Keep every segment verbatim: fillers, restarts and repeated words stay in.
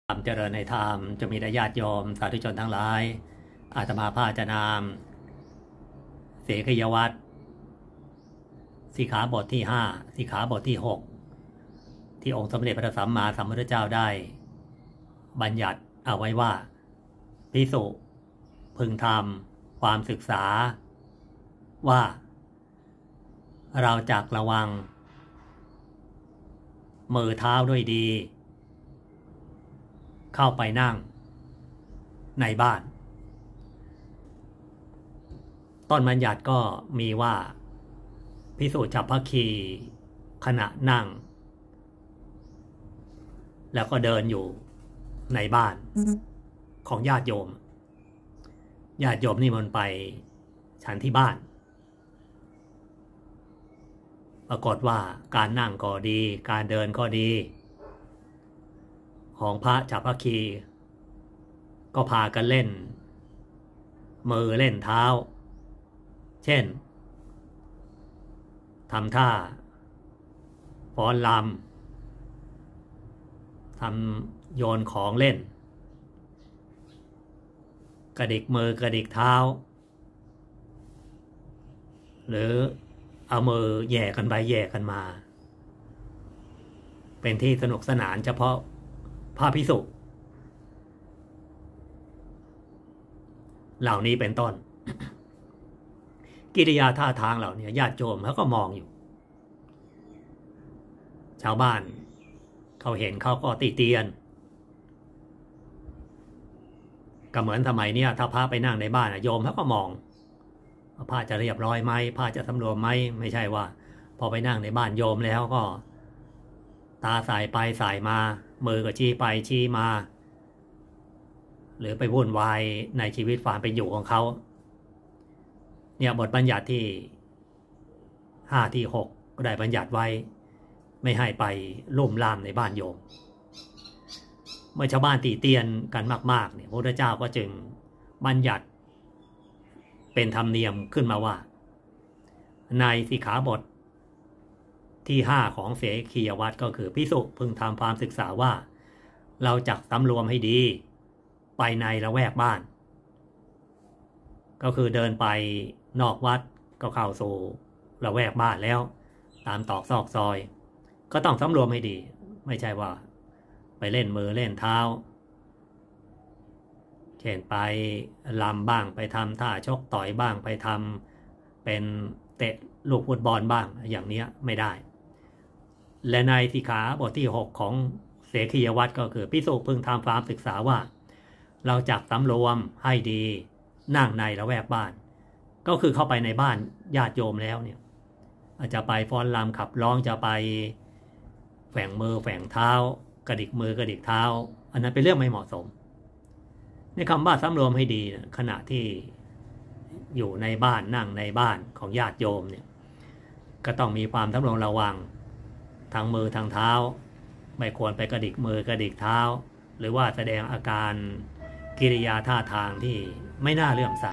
ความเจริญในธรรมจะมีญาติโยมสาธุชนทั้งหลายอาตมาภาพจะนามเสขยวัตรสิกขาบทที่ห้าสิกขาบทที่หกที่องค์สมเด็จพระสัมมาสัมพุทธเจ้าได้บัญญัติเอาไว้ว่าภิกษุพึงทำความศึกษาว่าเราจักระวังมือเท้าด้วยดีเข้าไปนั่งในบ้านต้นบัญญัติก็มีว่าภิกษุฉัพพคีขณะนั่งแล้วก็เดินอยู่ในบ้านของญาติโยมญาติโยมนี่มันไปฉันที่บ้านปรากฏว่าการนั่งก็ดีการเดินก็ดีของพระฉัพพคีก็พากันเล่นมือเล่นเท้าเช่นทำท่าฟ้อนรำทำโยนของเล่นกระดิกมือกระดิกเท้าหรือเอามือแย่กันไปแย่กันมาเป็นที่สนุกสนานเฉพาะพระภิกษุเหล่านี้เป็นต้น กิริยาท่าทางเหล่านี้ญาติโยมเขาก็มองอยู่ชาวบ้านเขาเห็นเขาก็ติเตียนก็เหมือนสมัยเนี้ยถ้าพระไปนั่งในบ้านโยมเขาก็มองพระจะเรียบร้อยไหมพระจะสำรวมไหมไม่ใช่ว่าพอไปนั่งในบ้านโยมแล้วก็ตาสายไปสายมามือก็ชี้ไปชี้มาหรือไปวุ่นวายในชีวิตความเป็นอยู่ของเขาเนี่ยบทบัญญัติที่ห้าที่หกก็ได้บัญญัติไว้ไม่ให้ไปลุ่มล่ามในบ้านโยมเมื่อชาวบ้านตีเตียนกันมากๆเนี่ยพระพุทธเจ้าก็จึงบัญญัติเป็นธรรมเนียมขึ้นมาว่าในสิกขาบทที่ห้าของเสขียวัตรก็คือภิกษุพึงทำความศึกษาว่าเราจักสำรวมให้ดีไปในละแวกบ้านก็คือเดินไปนอกวัดก็เข้าสู่ละแวกบ้านแล้วตามตอกซอกซอยก็ต้องสำรวมให้ดีไม่ใช่ว่าไปเล่นมือเล่นเท้าเช่นไปลำบ้างไปทำท่าชกต่อยบ้างไปทำเป็นเตะลูกฟุตบอลบ้างอย่างนี้ไม่ได้และในสิกขาบทที่หกของเสขียวัตรก็คือภิกษุพึงทำความศึกษาว่าเราจักสำรวมให้ดีนั่งในละแวกบ้านก็คือเข้าไปในบ้านญาติโยมแล้วเนี่ยอาจจะไปฟ้อนรำขับร้องจะไปแฝงมือแฝงเท้ากระดิกมือกระดิกเท้าอันนั้นเป็นเรื่องไม่เหมาะสมในคำว่าสำรวมให้ดีขณะที่อยู่ในบ้านนั่งในบ้านของญาติโยมเนี่ยก็ต้องมีความสำรวมระวังทางมือทางเท้าไม่ควรไปกระดิกมือกระดิกเท้าหรือว่าแสดงอาการกิริยาท่าทางที่ไม่น่าเลื่อมใส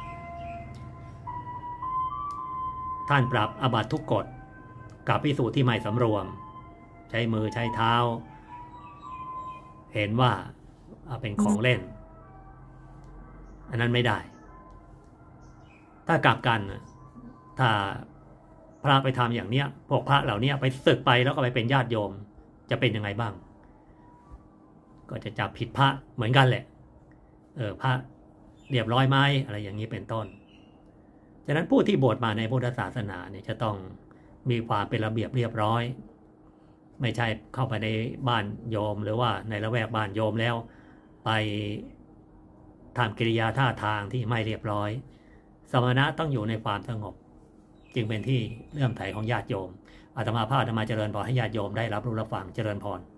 ท่านปรับอาบัติทุกกฎกับภิกษุที่ไม่สำรวมใช้มือใช้เท้าเห็นว่าเป็นของเล่นอันนั้นไม่ได้ถ้ากลับกันถ้าพระไปทำอย่างเนี้ยพวกพระเหล่านี้ไปศึกไปแล้วก็ไปเป็นญาติโยมจะเป็นยังไงบ้างก็จะจับผิดพระเหมือนกันแหละเออพระเรียบร้อยไหมอะไรอย่างนี้เป็นต้นฉะนั้นผู้ที่บวชมาในพุทธศาสนาเนี่ยจะต้องมีความเป็นระเบียบเรียบร้อยไม่ใช่เข้าไปในบ้านโยมหรือว่าในละแวกบ้านโยมแล้วไปทำกิริยาท่าทางที่ไม่เรียบร้อยสมณะต้องอยู่ในความสงบจึงเป็นที่เลื่อมใสของญาติโยมอาตมาภาพอาตมาเจริญพรให้ญาติโยมได้รับรู้รับฟังเจริญพร